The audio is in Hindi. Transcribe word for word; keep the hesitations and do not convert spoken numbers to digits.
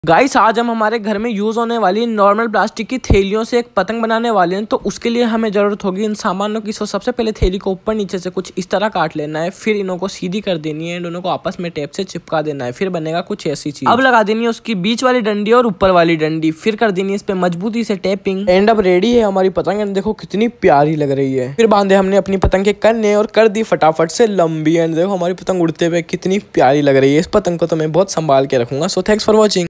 गाइस आज हम हमारे घर में यूज होने वाली नॉर्मल प्लास्टिक की थैलियों से एक पतंग बनाने वाले हैं। तो उसके लिए हमें जरूरत होगी इन सामानों की। सो सबसे पहले थैली को ऊपर नीचे से कुछ इस तरह काट लेना है, फिर इनों को सीधी कर देनी है, दोनों को आपस में टेप से चिपका देना है, फिर बनेगा कुछ ऐसी चीज। अब लगा देनी है उसकी बीच वाली डंडी और ऊपर वाली डंडी, फिर कर देनी है इस पे मजबूती से टेपिंग। एंड अब रेडी है हमारी पतंग। एंड देखो कितनी प्यारी लग रही है। फिर बांधे हमने अपनी पतंग के कन्ने और कर दी फटाफट से लंबी। एंड देखो हमारी पतंग उड़ते हुए कितनी प्यारी लग रही है। इस पतंग को तो मैं बहुत संभाल के रखूंगा। So thanks for watching.